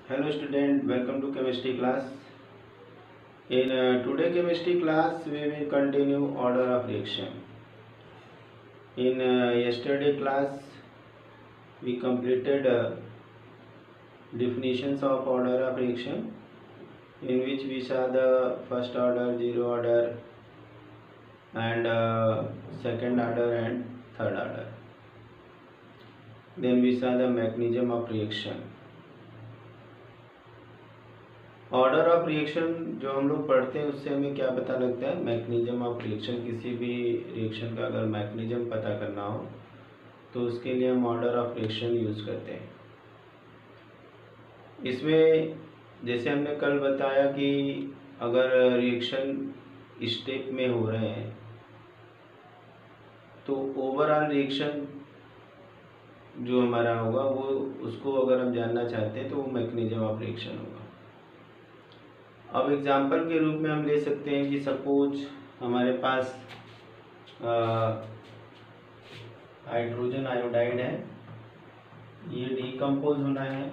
Hello student, welcome to chemistry class. In today chemistry class we will continue order of reaction. In yesterday class we completed definitions of order of reaction, in which we saw the first order, zero order, and second order and third order. Then we saw the mechanism of reaction. Order of reaction जो हम लोग पढ़ते हैं उससे हमें क्या पता लगता है, मैकेनिज्म ऑफ रिएक्शन। किसी भी रिएक्शन का अगर मैकेनिज्म पता करना हो तो उसके लिए हम ऑर्डर ऑफ रिएक्शन यूज़ करते हैं। इसमें जैसे हमने कल बताया कि अगर रिएक्शन स्टेप में हो रहे हैं तो ओवरऑल रिएक्शन जो हमारा होगा वो उसको अगर हम जानना चाहते हैं तो वो मैकेनिज्म ऑफ रिएक्शन होगा। अब एग्जाम्पल के रूप में हम ले सकते हैं कि सपोज हमारे पास हाइड्रोजन आयोडाइड है, ये डिकम्पोज होना है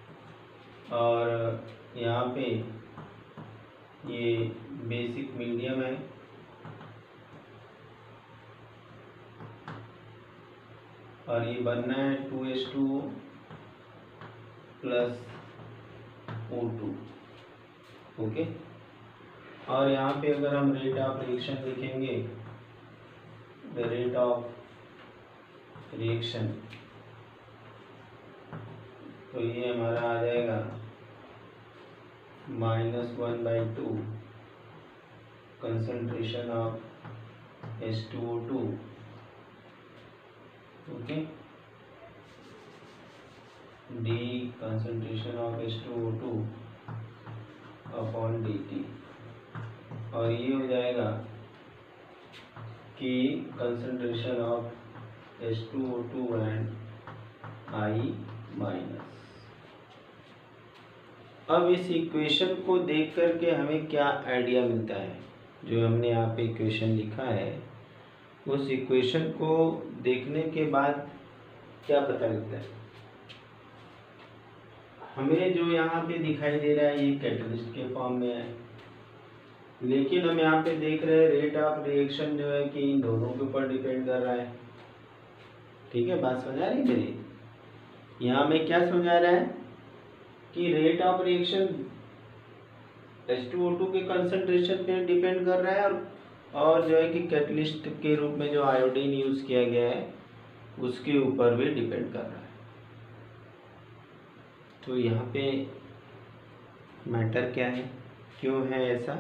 और यहाँ पे ये बेसिक मीडियम है और ये बनना है 2H2O प्लस O2। ओके और यहाँ पे अगर हम रेट ऑफ रिएक्शन लिखेंगे, द रेट ऑफ रिएक्शन, तो ये हमारा आ जाएगा -1/2 concentration of H2O2। Okay, D concentration of H2O2 upon dt, और ये हो जाएगा कि कंसंट्रेशन of H2O2 and I minus. अब इस इक्वेशन को देख करके हमें क्या आइडिया मिलता है, जो हमने यहाँ पे इक्वेशन लिखा है उस इक्वेशन को देखने के बाद क्या पता लगता है हमें। जो यहाँ पे दिखाई दे रहा है ये कैटलिस्ट के फॉर्म में है, लेकिन हम यहाँ पे देख रहे हैं रेट ऑफ रिएक्शन जो है कि इन दोनों के ऊपर डिपेंड कर रहा है। ठीक है, बात समझ आ रही है मेरी? यहाँ में क्या समझा रहा है कि रेट ऑफ रिएक्शन H2O2 के कंसंट्रेशन पे डिपेंड कर रहा है और जो है कि कैटलिस्ट के रूप में जो आयोडीन यूज किया गया है उसके ऊपर भी डिपेंड कर रहा है। तो यहाँ पे मैटर क्या है, क्यों है ऐसा?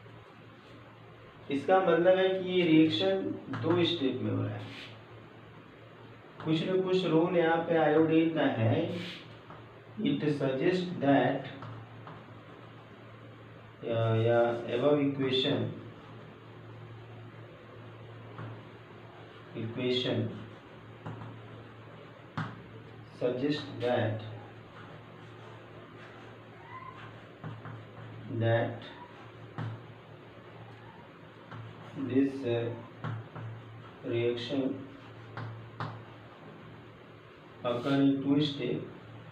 इसका मतलब है कि ये रिएक्शन दो स्टेप में हो रहा है। कुछ न कुछ रोल यहाँ पे आयोडीन का है। इट सजेस्ट दैट या above equation suggests that this reaction occur in two step,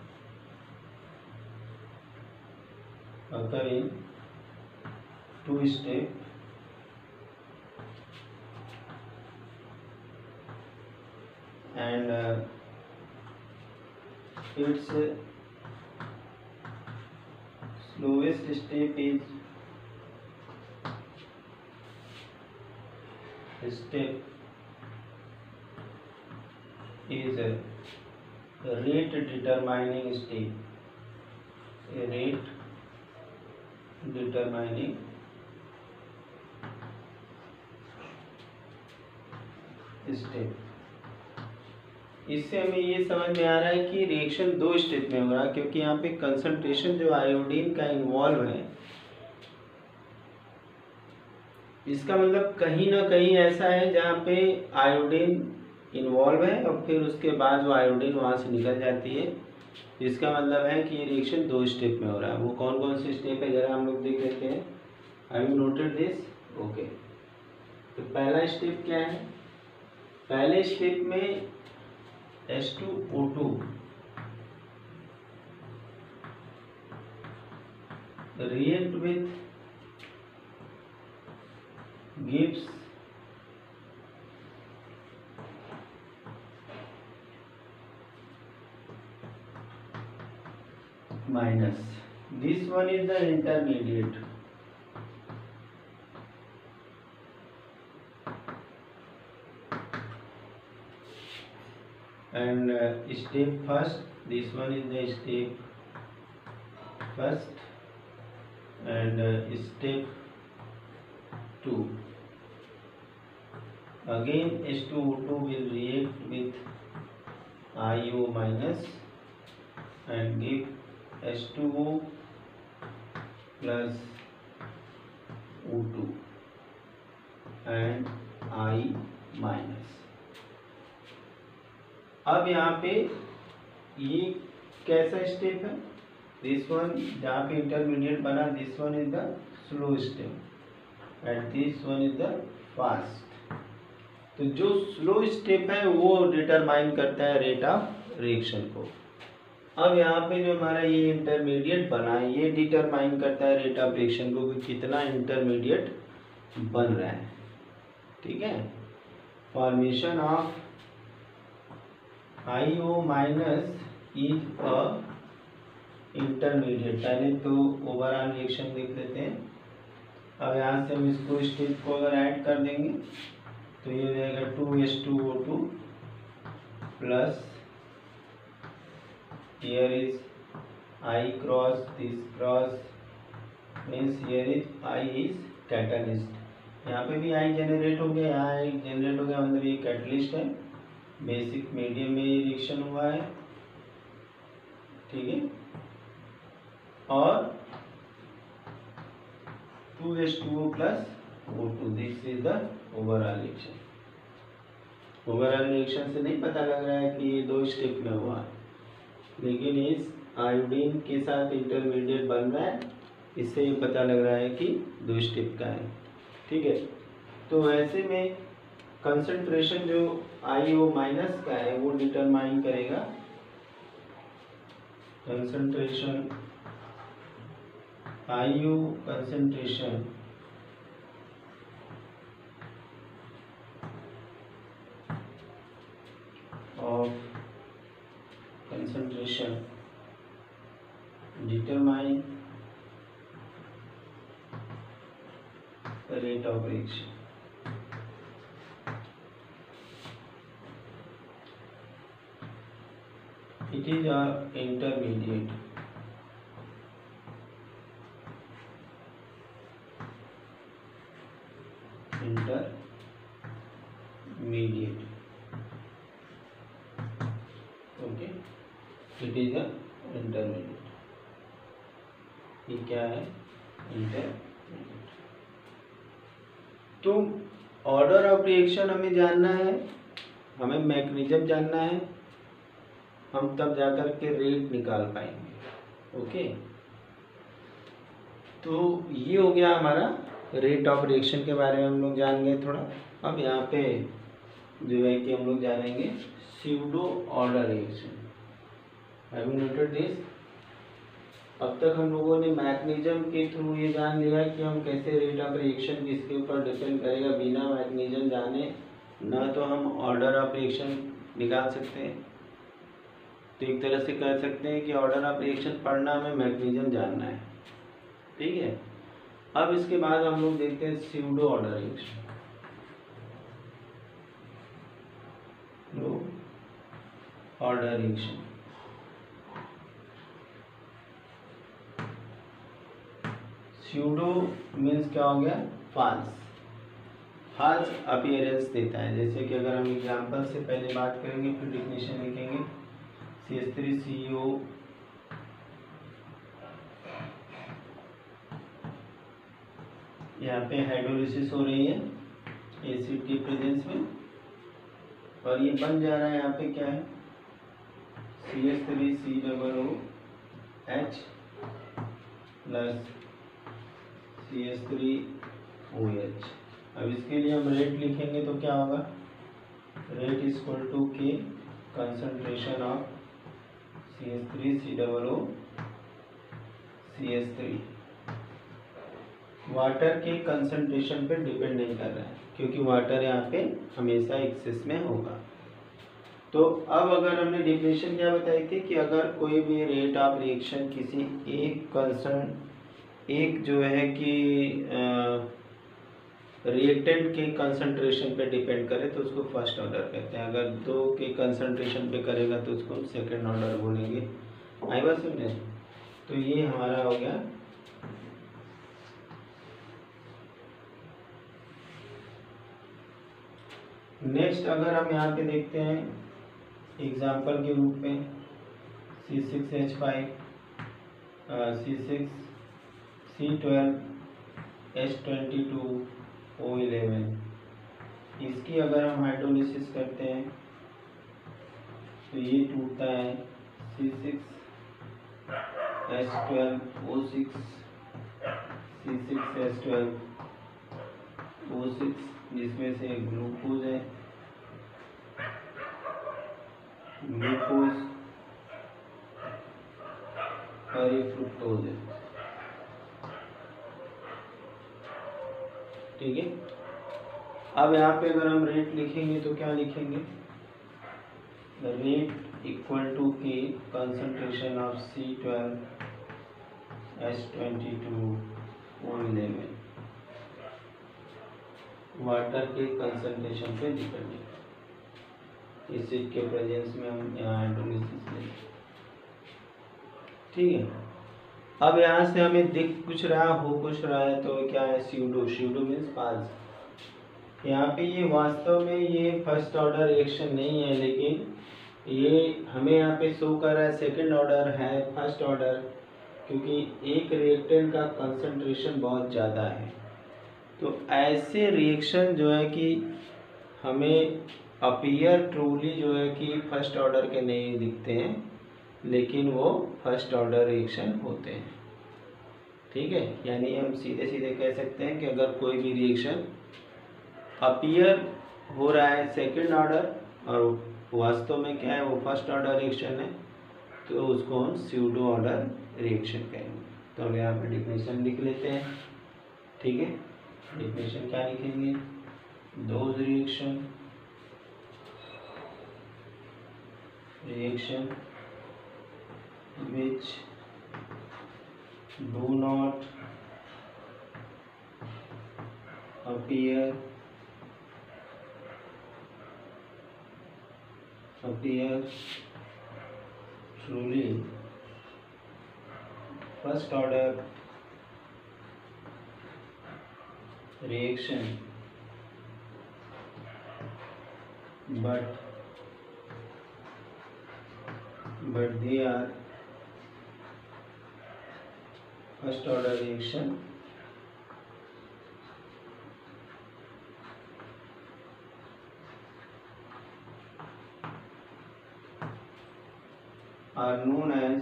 and its slowest step is rate determining step, a rate determining step। इससे हमें ये समझ में आ रहा है कि रिएक्शन दो स्टेप में हो रहा है, क्योंकि यहाँ पे कंसंट्रेशन जो आयोडीन का इन्वॉल्व है, इसका मतलब कहीं ना कहीं ऐसा है जहाँ पे आयोडीन इन्वॉल्व है और फिर उसके बाद वो आयोडीन वहाँ से निकल जाती है। इसका मतलब है कि ये रिएक्शन दो स्टेप में हो रहा है। वो कौन कौन से स्टेप है जरा हम लोग देख लेते हैं। Have you noted this? Okay, तो पहला स्टेप क्या है? पहले स्टेप में H2O2 react with gives minus. This one is the intermediate. And step first, this one is the step first, and step 2. Again H2O2 will react with IO minus and give H2O plus O2 and I minus. अब यहाँ पे ये कैसा step है? This one जहाँ पे intermediate बना, this one is the slow step and this one is the fast. तो जो स्लो स्टेप है वो डिटरमाइन करता है रेट ऑफ रिएक्शन को. अब यहाँ पे जो हमारा ये इंटरमीडिएट बना है ये डिटरमाइन करता है रेट ऑफ रिएक्शन को कि कितना इंटरमीडिएट बन रहा है. ठीक है. Formation of IO minus is a intermediate. पहले तो ओवरऑल रिएक्शन देख लेते हैं. अब यहाँ से हम इसको स्टेप को अगर ऐड कर देंगे तो ये हो जाएगा 2H2O2 plus here is I cross this cross means here is I is catalyst. यहाँ पे भी I जनरेट हो गया, यहाँ I जनरेट हो गया, मतलब ये कैटलिस्ट है. बेसिक मीडियम में रिएक्शन हुआ है. ठीक है. और 2H2O plus O2 this is the overall reaction. Overall reaction से नहीं पता लग रहा है कि ये 2 स्टेप में हुआ है, लेकिन इस आयोडीन के साथ इंटरमीडिएट बन रहा है, इससे ये पता लग रहा है कि 2 स्टेप का है. ठीक है. तो ऐसे में कंसंट्रेशन जो IO माइनस का है वो डिटरमाइन करेगा concentration IO concentration of concentration determine the rate of reaction. It is a intermediate. Okay. It is a intermediate. ये क्या है? इंटरमीडिएट. तो ऑर्डर ऑफ रिएक्शन हमें जानना है, हमें मैकेनिज्म जानना है, हम तब जाकर के रेट निकाल पाएंगे. ओके. तो ये हो गया हमारा रेट ऑफ रिएक्शन के बारे में हम लोग जान गए थोड़ा. अब यहाँ पे जो है कि हम लोग जानेंगे pseudo order reaction. Have you noted this? अब तक हम लोगों ने मैकेनिज्म के थ्रू ये जान लिया कि हम कैसे रेट ऑफ रिएक्शन किसके ऊपर डिपेंड करेगा. बिना मैकेनिज्म जाने ना तो हम ऑर्डर ऑफ रिएक्शन निकाल सकते हैं. तो एक तरह से कह सकते हैं कि ऑर्डर ऑफ रिएक्शन पढ़ना हमें मैकेनिज्म जानना है. ठीक है. अब इसके बाद हम लोग देखते हैं pseudo order reaction. Order reaction pseudo means क्या हो गया? फॉल्स. फॉल्स अपीयरेंस देता है. जैसे कि अगर हम एग्जांपल से पहले बात करेंगे फिर डिफिनेशन लिखेंगे. CH3CO यहाँ पे हाइड्रोलिसिस हो रही है एसिड के प्रेजेंस में और ये बन जा रहा है. यहाँ पे क्या है? CH3COOH plus CH3OH. अब इसके लिए हम रेट लिखेंगे तो क्या होगा? Rate is equal to K concentration of CH3COO CH3 water के कंसंट्रेशन पे डिपेंड नहीं कर रहा है, क्योंकि वाटर यहाँ पे हमेशा एक्सेस में होगा। तो अब अगर हमने डिफिनेशन क्या बताई थी कि अगर कोई भी रेट ऑफ रिएक्शन किसी एक जो है कि रिएक्टेंट के कंसंट्रेशन पे डिपेंड करे तो उसको फर्स्ट ऑर्डर कहते हैं। अगर दो के कंसंट्रेशन पे करेगा तो उसको सेकंड ऑर्डर बोलेंगे। आई बात समझे? तो ये हमारा हो गया नेक्स्ट। अगर हम यहाँ पे देखते हैं एग्जाम्पल के रूप में C6H5 C6 C12 H22O11, इसकी अगर हम हाइड्रोलिसिस करते हैं तो ये टूटता है C6H12O6 C6H12O6, जिसमें से ग्लूकोज है, ग्लूकोज और ये फ्रुक्टोज है। ठीक है। अब यहाँ पे अगर हम रेट लिखेंगे तो क्या लिखेंगे? Rate equal to K concentration of C12 H22O11 water के कंसंट्रेशन पे डिपेंड है। एसिड के प्रेजेंस में हम यहाँ हाइड्रोलिसिस लेंगे। ठीक है। अब यहाँ से हमें दिख कुछ रहा हो कुछ रहा है तो क्या है? स्यूडो। Pseudo means false. यहाँ पे ये वास्तव में ये फर्स्ट ऑर्डर रिएक्शन नहीं है, लेकिन ये हमें यहाँ पे शो कर रहा है सेकंड ऑर्डर है फर्स्ट ऑर्डर, क्योंकि एक रिएक्टेंट का कंसंट्रेशन बहुत ज़्यादा है। तो ऐसे रिएक्शन जो है कि हमें अपीयर ट्रूली जो है कि फर्स्ट ऑर्डर के नहीं दिखते हैं, लेकिन वो फर्स्ट ऑर्डर रिएक्शन होते हैं। ठीक है। यानी हम सीधे सीधे कह सकते हैं कि अगर कोई भी रिएक्शन अपीयर हो रहा है सेकंड ऑर्डर और वास्तव में क्या है वो फर्स्ट ऑर्डर रिएक्शन है, तो उसको हम स्यूडो ऑर्डर रिएक्शन कहेंगे। तो हम यहाँ पे डिफिनेशन लिख लेते हैं। ठीक है। डिफिनेशन क्या लिखेंगे? Those reaction which do not appear truly first order reaction but they are first order reaction are known as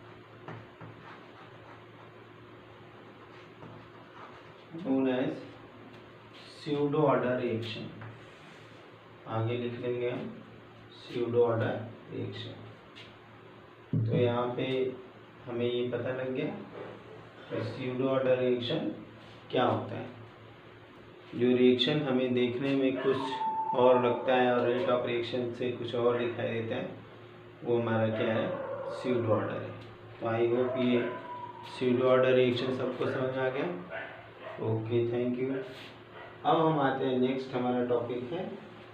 pseudo order reaction। आगे लिख लेंगे हम pseudo order reaction। तो यहाँ पे हमें ये पता लग गया कि pseudo order reaction क्या होता है। जो रिएक्शन हमें देखने में कुछ और लगता है और रेट ऑफ रिएक्शन से कुछ और दिखाई देता है, वो हमारा क्या है? pseudo order है। तो आई होप ये pseudo order रिएक्शन सबको समझ आ गया। Okay, thank you. अब हम आते हैं नेक्स्ट, हमारा टॉपिक है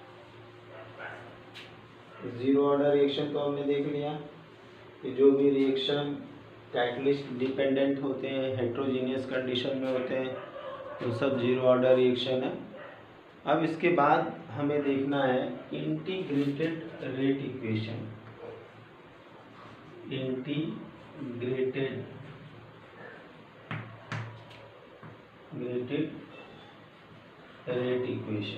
जीरो ऑर्डर रिएक्शन। तो हमने देख लिया कि जो भी रिएक्शन कैटलिस्ट डिपेंडेंट होते हैं, हेट्रोजीनियस कंडीशन में होते हैं, तो सब जीरो ऑर्डर रिएक्शन है। अब इसके बाद हमें देखना है integrated rate equation. Integrated rate equation.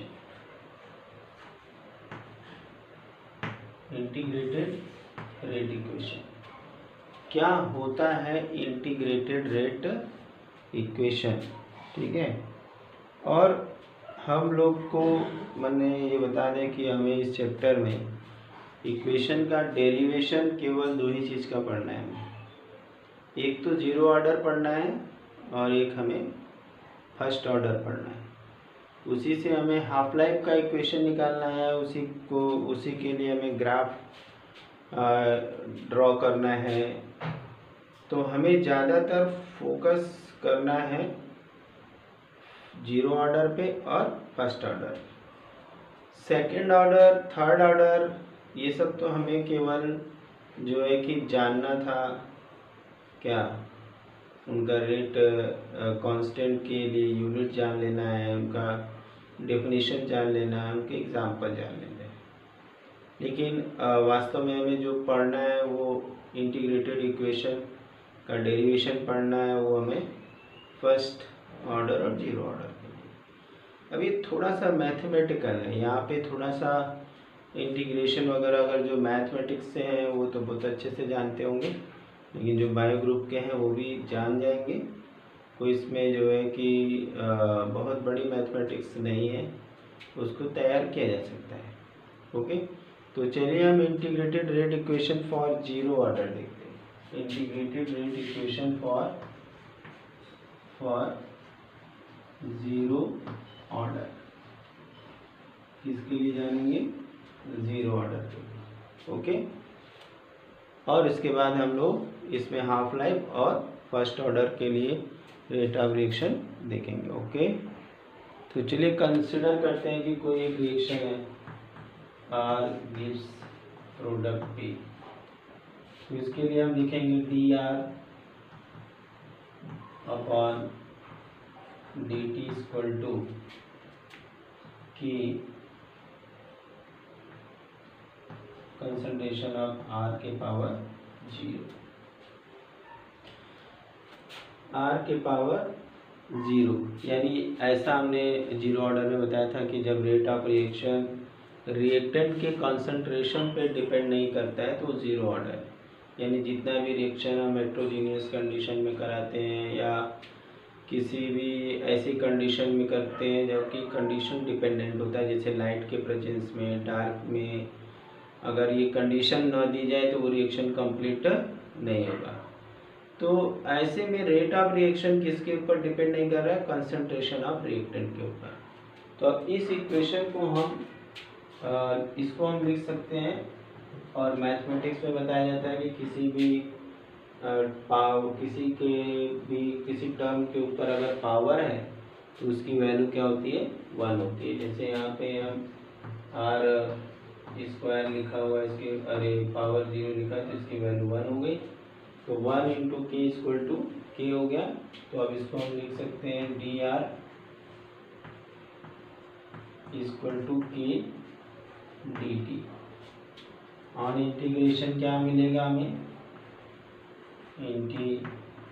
Integrated rate equation क्या होता है? Integrated rate equation. ठीक है। और हम लोग को मैंने ये बता दें कि हमें इस चैप्टर में इक्वेशन का डेरिवेशन केवल दो ही चीज़ का पढ़ना है। एक तो जीरो ऑर्डर पढ़ना है और एक हमें फर्स्ट ऑर्डर पढ़ना है। उसी से हमें हाफ लाइफ का इक्वेशन निकालना है, उसी के लिए हमें ग्राफ ड्रॉ करना है। तो हमें ज़्यादातर फोकस करना है जीरो ऑर्डर पे और first order. Second order, third order, ये सब तो हमें केवल जो है कि जानना था, क्या उनका रेट कांस्टेंट के लिए यूनिट जान लेना है, उनका डेफिनेशन जान लेना है, उनके एग्जाम्पल जान लेना है। लेकिन वास्तव में हमें जो पढ़ना है वो इंटीग्रेटेड इक्वेशन का डेरिवेशन पढ़ना है, वो हमें फर्स्ट ऑर्डर और जीरो ऑर्डर के लिए। अब ये थोड़ा सा मैथमेटिकल है, यहाँ पे थोड़ा सा इंटीग्रेशन वगैरह अगर जो मैथमेटिक्स से हैं वो तो बहुत अच्छे से जानते होंगे, लेकिन जो बायो ग्रुप के हैं वो भी जान जाएंगे। कोई इसमें जो है कि बहुत बड़ी मैथमेटिक्स नहीं है, उसको तैयार किया जा सकता है। ओके, तो चलिए हम integrated rate equation for zero order देखते हैं। Integrated rate equation for zero order किसके लिए जानेंगे? जीरो ऑर्डर के लिए। ओके, और इसके बाद हम लोग इसमें हाफ लाइफ और फर्स्ट ऑर्डर के लिए रेट ऑफ रिएक्शन देखेंगे। ओके, तो चलिए कंसिडर करते हैं कि कोई एक रिएक्शन है, आर गिव्स प्रोडक्ट पी। तो इसके लिए हम लिखेंगे d R upon d t equal to की कंसंट्रेशन ऑफ आर के पावर जीरो। आर के पावर जीरो यानी ऐसा हमने जीरो ऑर्डर में बताया था कि जब रेट ऑफ रिएक्शन रिएक्टेंट के कंसंट्रेशन पे डिपेंड नहीं करता है तो जीरो ऑर्डर है। यानी जितना भी रिएक्शन हम हेटेरोजेनियस कंडीशन में कराते हैं या किसी भी ऐसी कंडीशन में करते हैं जबकि कंडीशन डिपेंडेंट होता है, जैसे लाइट के प्रेजेंस में, डार्क में, अगर ये कंडीशन न दी जाए तो वो रिएक्शन कंप्लीट नहीं होगा। तो ऐसे में रेट ऑफ रिएक्शन किसके ऊपर डिपेंड नहीं कर रहा है? कंसंट्रेशन ऑफ रिएक्टेंट के ऊपर। तो अब इस इक्वेशन को हम इसको हम लिख सकते हैं, और मैथमेटिक्स में बताया जाता है कि किसी भी किसी टर्म के ऊपर अगर पावर है तो उसकी वैल्यू क्या होती है? 1 होती है। जैसे यहाँ पे हम आर स्क्वायर लिखा हुआ है, इसके अरे पावर 0 लिखा है तो इसकी वैल्यू 1 हो गई। तो 1 इंटू के इक्वल टू के हो गया। तो अब इसको हम लिख सकते हैं d R equal to k d t. On integration क्या मिलेगा हमें? Integration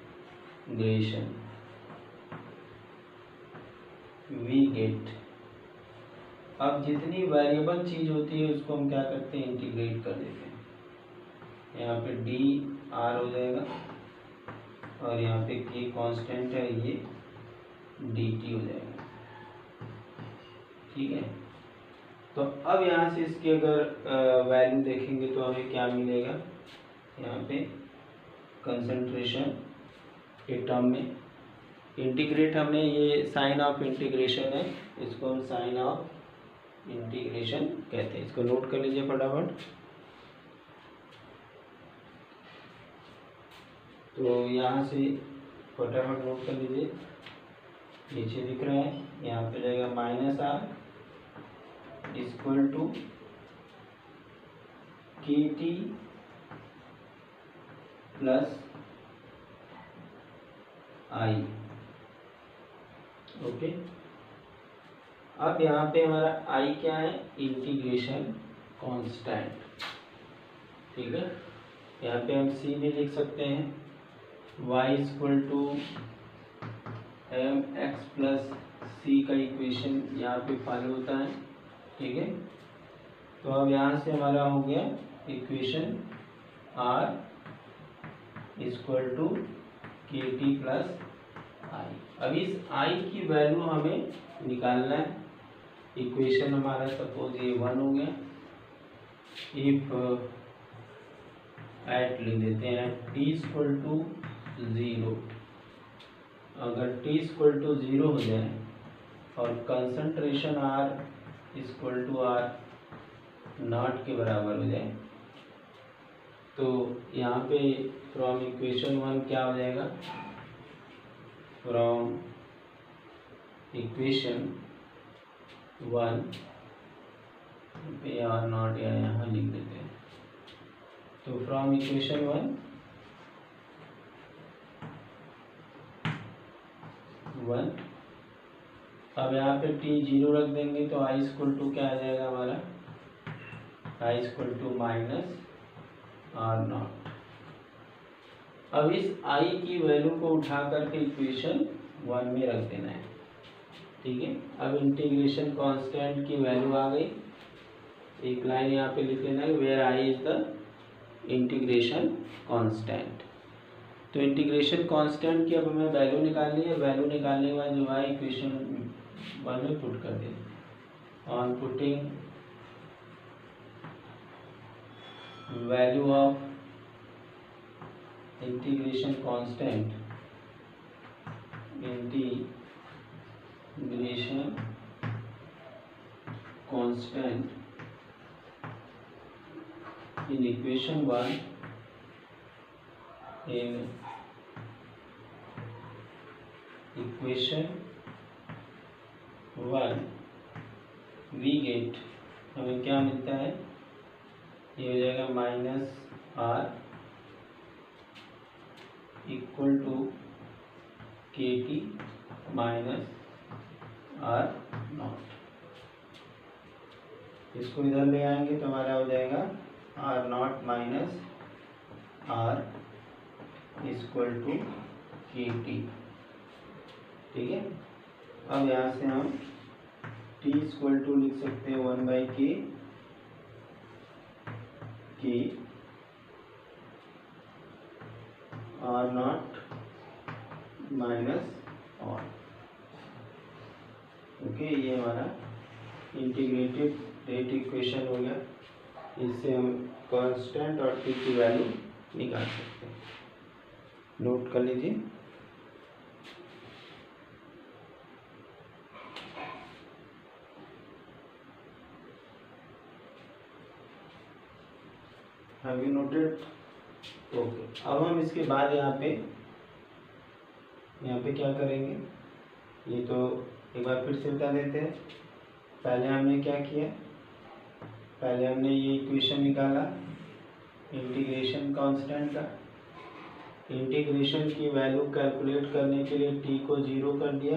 we get. अब जितनी वेरिएबल चीज होती है उसको हम क्या करते हैं? इंटीग्रेट कर देते हैं। यहाँ पे डी आर हो जाएगा और यहाँ पे के कांस्टेंट है, ये डी टी हो जाएगा। ठीक है, तो अब यहाँ से इसकी अगर वैल्यू देखेंगे तो हमें क्या मिलेगा? यहाँ पे कंसंट्रेशन के टर्म में इंटीग्रेट, हमने ये साइन ऑफ इंटीग्रेशन है, इसको हम साइन ऑफ इंटीग्रेशन कहते हैं। इसको नोट कर लीजिए फटाफट। तो यहाँ से फटाफट नोट कर लीजिए, नीचे दिख रहा है, यहाँ पे जाएगा minus R equal to k t plus I. Okay, अब यहाँ पे हमारा आई क्या है? Integration constant. ठीक है, यहाँ पे हम सी भी लिख सकते हैं, y equal to m x plus c का इक्वेशन यहाँ पे फॉलो होता है। ठीक है, तो अब यहाँ से हमारा हो गया equation r equal to k t plus I. अब इस आई की वैल्यू हमें निकालना है। इक्वेशन हमारा सपोज ये 1 हो गया। इफ एट लिख देते हैं टी इक्वल टू 0 अगर T इक्वल टू 0 हो जाए और concentration R equal to R naught के बराबर हो जाए तो यहाँ पे फ्रॉम इक्वेशन 1 क्या हो जाएगा, फ्रॉम इक्वेशन 1 पे आर नॉट या यहाँ लिख देते हैं। तो फ्रॉम इक्वेशन 1 अब यहाँ पे T 0 रख देंगे तो I इक्वल टू क्या आ जाएगा हमारा, I equal to minus R naught. अब इस I की वैल्यू को उठा करके इक्वेशन 1 में रख देना है, ठीक है। अब इंटीग्रेशन कांस्टेंट की वैल्यू आ गई, एक लाइन यहाँ पे लिख लेना है where I is the integration constant. तो इंटीग्रेशन कांस्टेंट की अब हमें वैल्यू निकालनी है, वैल्यू निकालने के बाद जो है इक्वेशन 1 में पुट कर देना। On putting value of integration constant, integration constant in equation 1 in equation 1 we get, हमें क्या मिलता है, ये हो जाएगा minus R equal to k t minus R naught. इसको इधर ले आएंगे तो हमारा हो जाएगा R naught minus R equal to k t, ठीक है। अब यहाँ से हम टी इक्वल टू लिख सकते हैं 1/k के R naught minus R, okay. ये हमारा इंटीग्रेटेड रेट इक्वेशन हो गया। इससे हम कांस्टेंट और टी की वैल्यू निकाल सकते हैं, नोट कर लीजिए। Have you noted? ओके। अब हम इसके बाद यहाँ पे क्या करेंगे, ये तो एक बार फिर से बता देते हैं। पहले हमने क्या किया, पहले हमने ये इक्वेशन निकाला इंटीग्रेशन कांस्टेंट का। इंटीग्रेशन की वैल्यू कैलकुलेट करने के लिए टी को 0 कर दिया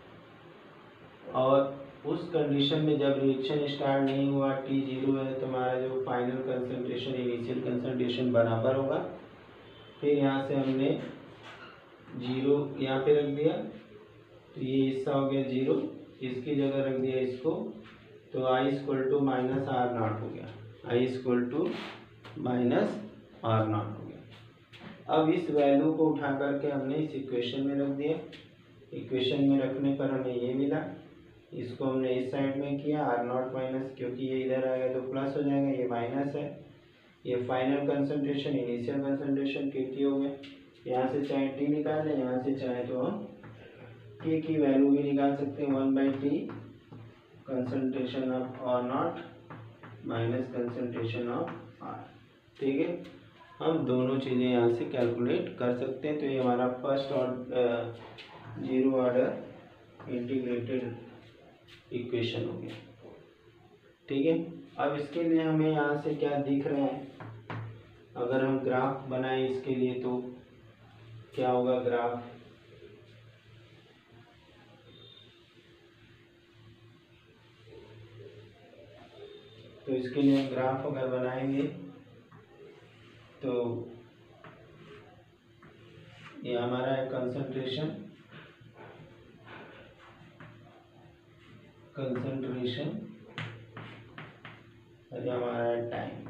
और उस कंडीशन में जब रिएक्शन स्टार्ट नहीं हुआ, टी 0 है, तो हमारा जो फाइनल कंसंट्रेशन इनिशियल कंसंट्रेशन बराबर होगा। फिर यहाँ से हमने 0 यहाँ पे रख दिया तो ये हिस्सा हो गया 0, इसकी जगह रख दिया इसको, तो I equal to minus R naught हो गया, I equal to minus R naught हो गया। अब इस वैल्यू को उठा करके हमने इस इक्वेशन में रख दिया। इक्वेशन में रखने पर हमें ये मिला, इसको हमने इस साइड में किया आर नॉट माइनस, क्योंकि ये इधर आएगा तो प्लस हो जाएगा, ये माइनस है। ये final concentration initial concentration k t हो गया। यहाँ से चाहे टी निकाल लें, यहाँ से चाहे तो हम के की वैल्यू भी निकाल सकते हैं, 1/t concentration of R naught minus concentration of R, ठीक है। हम दोनों चीज़ें यहाँ से कैलकुलेट कर सकते हैं। तो ये हमारा first order 0 order integrated equation हो गया, ठीक है। अब इसके लिए हमें यहाँ से क्या दिख रहा है, अगर हम ग्राफ बनाएं इसके लिए तो क्या होगा ग्राफ, तो इसके लिए हम ग्राफ अगर बनाएंगे तो ये हमारा है कंसंट्रेशन और ये हमारा है टाइम।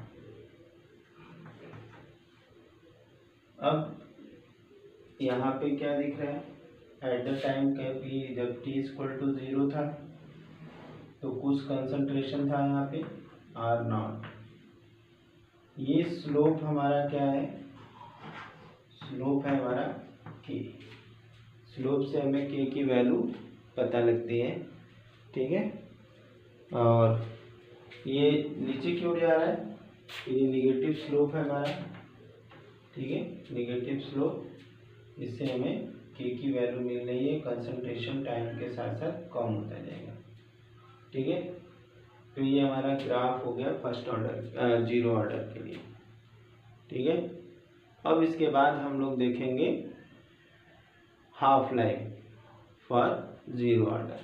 अब यहाँ पे क्या दिख रहा है, एट द टाइम कि जब t इक्वल टू 0 था तो कुछ कंसंट्रेशन था यहाँ पे आर नॉट। ये स्लोप हमारा क्या है, स्लोप है हमारा k, स्लोप से हमें के की वैल्यू पता लगती है, ठीक है। और ये नीचे की ओर जा रहा है, ये निगेटिव स्लोप है हमारा, ठीक है, निगेटिव स्लोप। इससे हमें के की वैल्यू मिल रही है, कंसंट्रेशन टाइम के साथ साथ कम होता जाएगा, ठीक है। तो ये हमारा ग्राफ हो गया फर्स्ट ऑर्डर, जीरो ऑर्डर के लिए, ठीक है। अब इसके बाद हम लोग देखेंगे half life for zero order.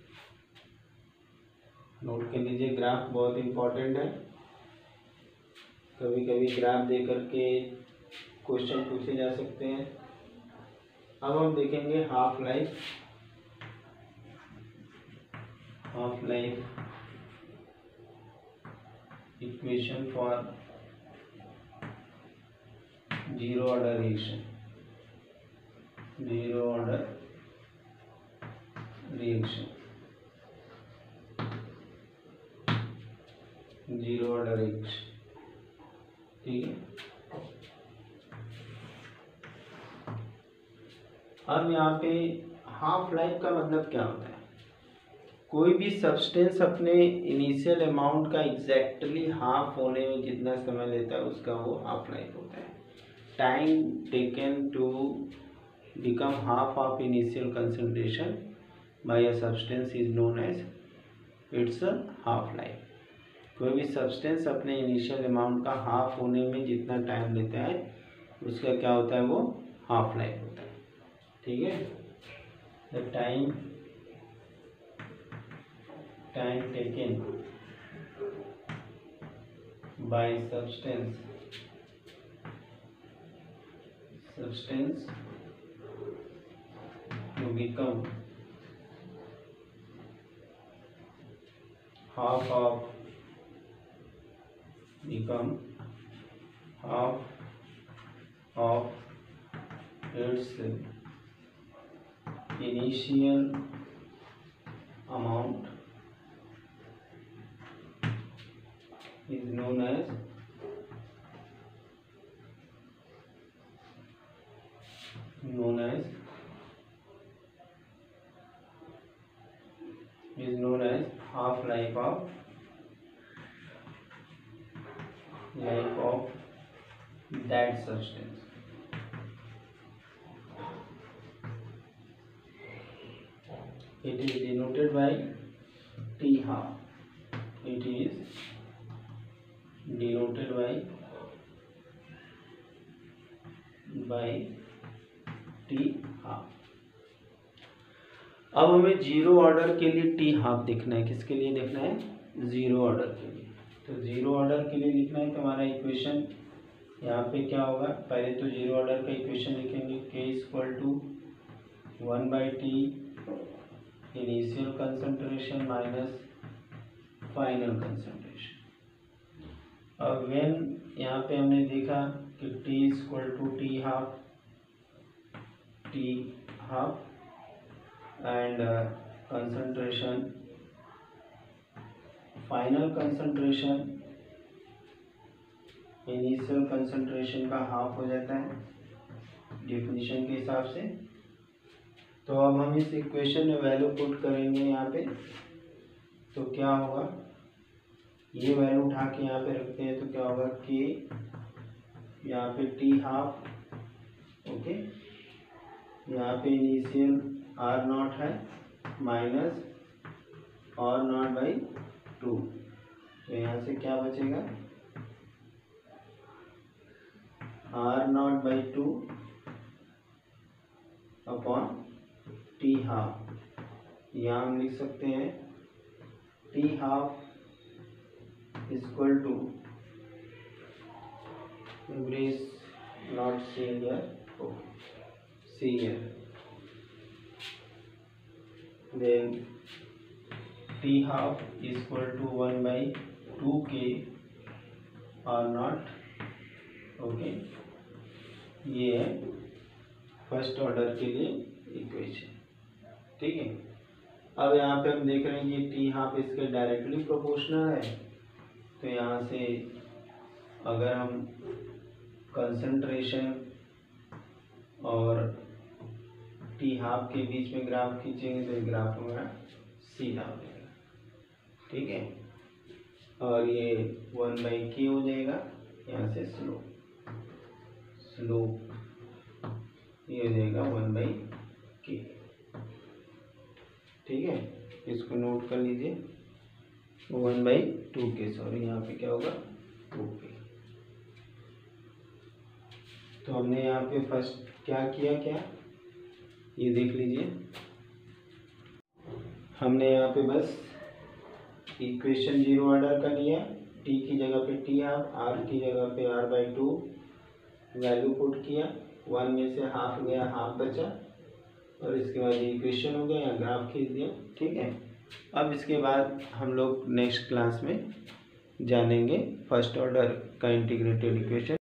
Note कर लीजिए, ग्राफ बहुत इंपॉर्टेंट है। कभी कभी ग्राफ दे करके क्वेश्चन पूछे जा सकते हैं। अब हम देखेंगे half life equation for zero order reaction, zero order reaction, zero order reaction, ठीक है। अब यहाँ पे हाफ लाइफ का मतलब क्या होता है? कोई भी सब्सटेंस अपने इनिशियल अमाउंट का एग्जैक्टली हाफ होने में जितना समय लेता है उसका वो हाफ लाइफ होता है। Time taken to become half of initial concentration by a substance is known as its half life. कोई भी सब्सटेंस अपने इनिशियल अमाउंट का हाफ होने में जितना टाइम लेता है उसका क्या होता है, वो हाफ लाइफ होता है, ठीक है। The time taken by substance to become half of its initial amount is known as half life of that substance. It is denoted by T half. It is denoted by T half. अब हमें zero order के लिए T half देखना है। किसके लिए देखना है? जीरो ऑर्डर के लिए। तो जीरो ऑर्डर के लिए लिखना है तो हमारा इक्वेशन यहाँ पे क्या होगा, पहले तो जीरो ऑर्डर का इक्वेशन लिखेंगे, k equal to 1/t initial concentration minus final concentration. अब व्हेन यहाँ पे हमने देखा कि t equal to t half and concentration, final concentration initial concentration का हाफ हो जाता है डेफिनेशन के हिसाब से। तो अब हम इस इक्वेशन में वैल्यू पुट करेंगे यहाँ पे, तो क्या होगा, ये वैल्यू उठा के यहाँ पे रखते हैं तो क्या होगा, के यहाँ पे टी हाफ, ओके, यहाँ पे इनिशियल आर नॉट है माइनस आर नॉट बाई 2, तो यहाँ से क्या बचेगा, R naught by 2 upon t half. यहाँ हम लिख सकते हैं t half equal to brace naught see here then T half is equal to 1/2k or not, okay. ये है फर्स्ट ऑर्डर के लिए इक्वेशन, ठीक है। अब यहाँ पे हम देख रहे हैं कि टी हाफ इसके डायरेक्टली प्रोपोर्शनल है, तो यहाँ से अगर हम कंसंट्रेशन और टी हाफ के बीच में ग्राफ खींचेंगे तो ये ग्राफ हमारा सीधा हो जाएगा, ठीक है। और ये 1/k हो जाएगा, यहाँ से स्लोप ये हो जाएगा 1/k, ठीक है। इसको नोट कर लीजिए, 1/2k, सॉरी यहाँ पे क्या होगा 2k। तो हमने यहाँ पे फर्स्ट क्या किया, ये देख लीजिए, हमने यहाँ पे बस इक्वेशन 0 ऑर्डर का लिया, t की जगह पे t हाफ, r की जगह पे r/2 वैल्यू पुट किया, 1 में से हाफ गया, हाफ बचा, और इसके बाद ये इक्वेशन हो गया, यहाँ ग्राफ खींच दिया, ठीक है। अब इसके बाद हम लोग नेक्स्ट क्लास में जानेंगे फर्स्ट ऑर्डर का इंटीग्रेटेड इक्वेशन।